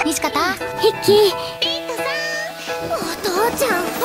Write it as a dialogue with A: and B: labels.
A: 寂しかった？
B: ヒッキー、リッタさん、お父ちゃん